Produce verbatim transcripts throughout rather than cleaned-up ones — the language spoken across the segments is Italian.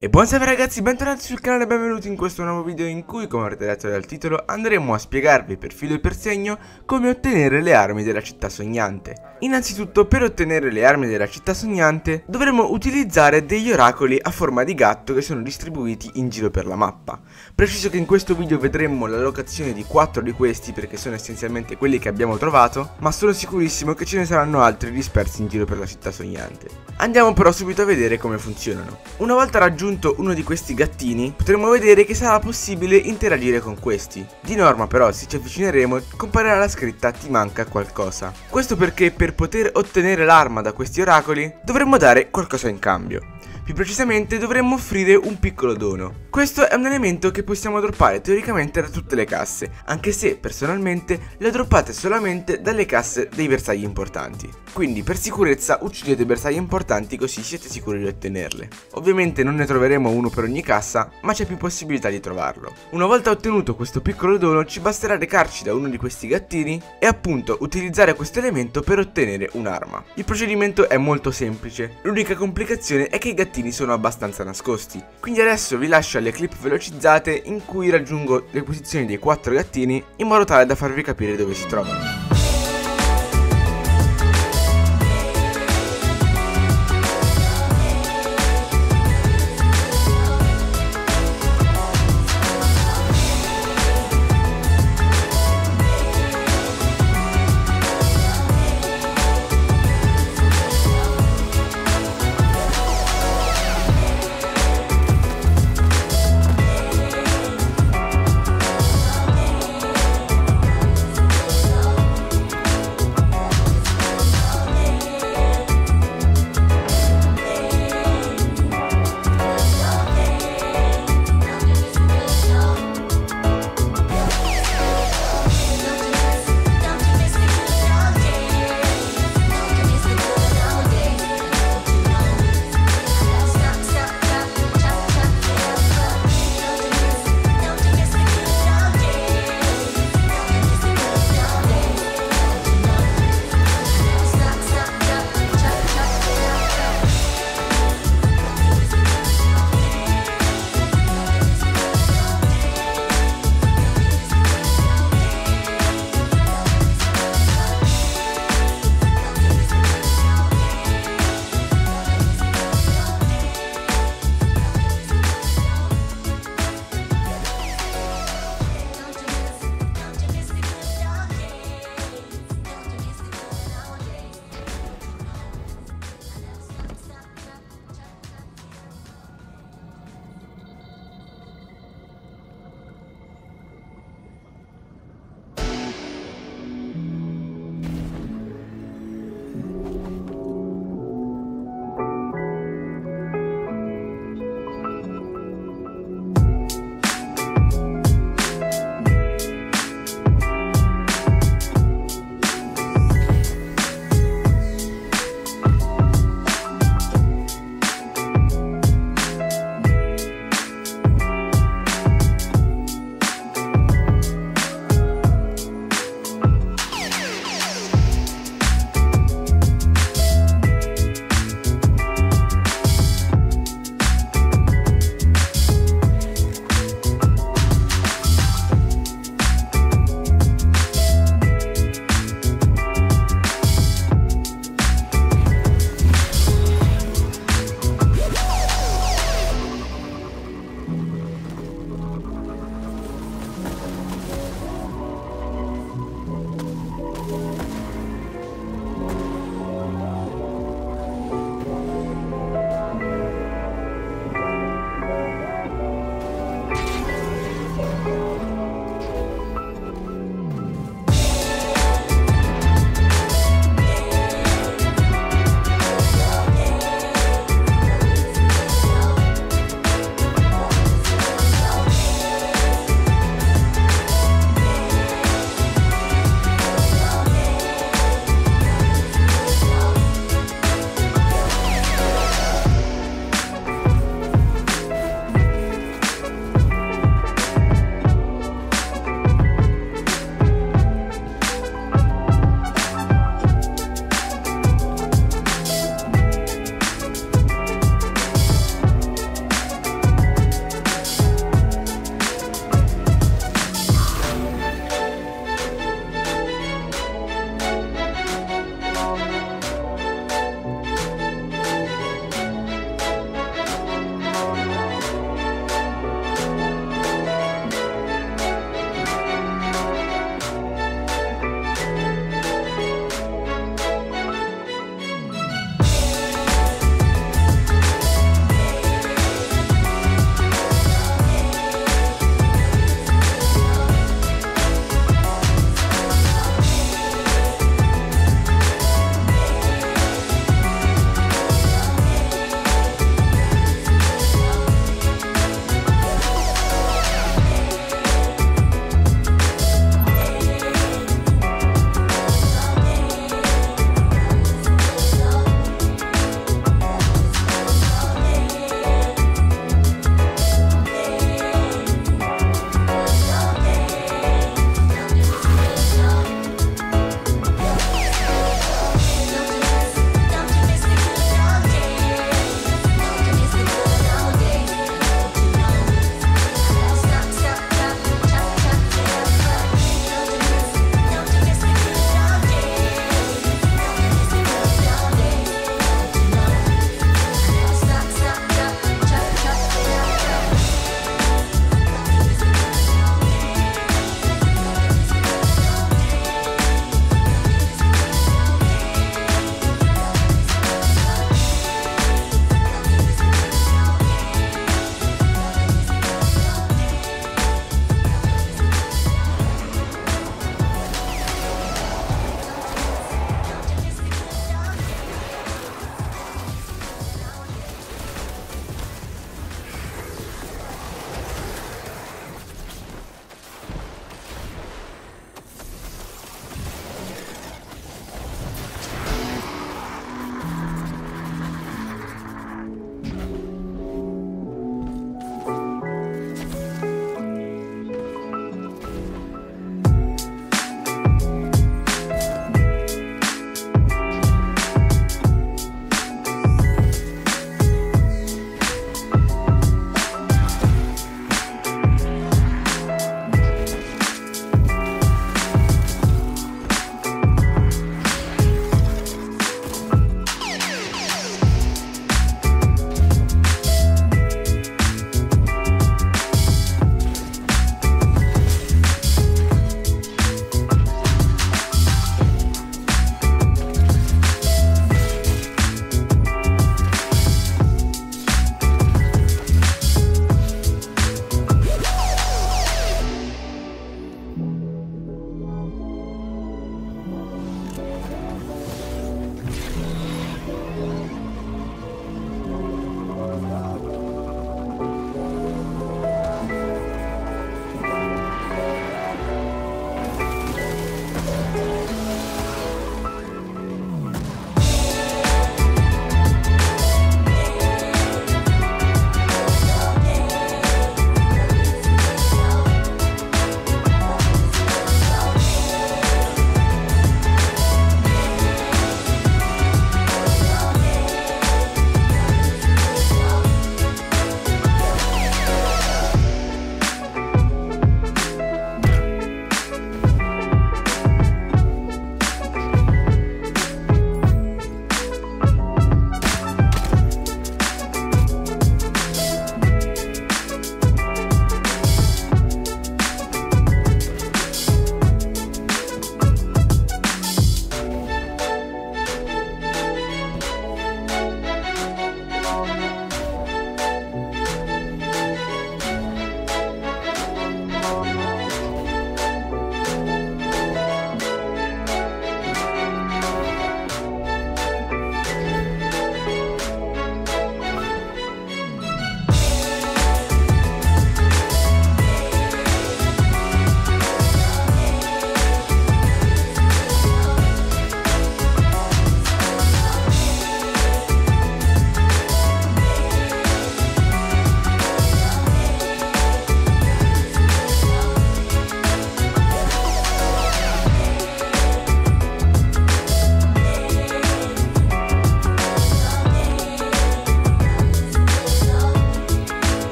E buon salve ragazzi, bentornati sul canale e benvenuti in questo nuovo video in cui, come avrete letto dal titolo, andremo a spiegarvi per filo e per segno come ottenere le armi della città sognante. Innanzitutto, per ottenere le armi della città sognante dovremo utilizzare degli oracoli a forma di gatto che sono distribuiti in giro per la mappa. Preciso che in questo video vedremo la locazione di quattro di questi perché sono essenzialmente quelli che abbiamo trovato, ma sono sicurissimo che ce ne saranno altri dispersi in giro per la città sognante. Andiamo però subito a vedere come funzionano. Una volta raggiunto uno di questi gattini, potremo vedere che sarà possibile interagire con questi. Di norma però, se ci avvicineremo, comparirà la scritta "ti manca qualcosa". Questo perché per poter ottenere l'arma da questi oracoli dovremmo dare qualcosa in cambio. Più precisamente dovremmo offrire un piccolo dono. Questo è un elemento che possiamo droppare teoricamente da tutte le casse, anche se personalmente le droppate solamente dalle casse dei bersagli importanti. Quindi per sicurezza uccidete bersagli importanti così siete sicuri di ottenerle. Ovviamente non ne troveremo uno per ogni cassa, ma c'è più possibilità di trovarlo. Una volta ottenuto questo piccolo dono ci basterà recarci da uno di questi gattini e appunto utilizzare questo elemento per ottenere un'arma. Il procedimento è molto semplice, l'unica complicazione è che i gattini sono abbastanza nascosti. Quindi adesso vi lascio alle clip velocizzate in cui raggiungo le posizioni dei quattro gattini in modo tale da farvi capire dove si trovano.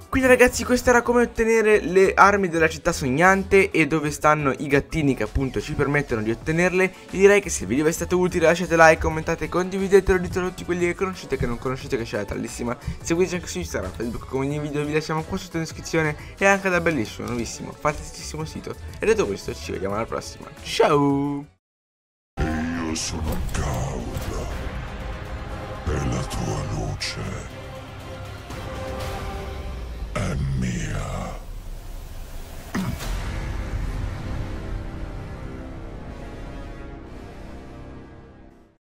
Quindi ragazzi, questo era come ottenere le armi della città sognante e dove stanno i gattini che appunto ci permettono di ottenerle. Io direi che se il video vi è stato utile lasciate like, commentate, condividetelo, ditelo a tutti quelli che conoscete e che non conoscete, che c'è la tallissima. Seguiteci anche su Instagram, Facebook, come ogni video vi lasciamo qua sotto in descrizione e anche da bellissimo, nuovissimo, fantasticissimo sito. E detto questo ci vediamo alla prossima. Ciao! E io sono Gaul, e la tua luce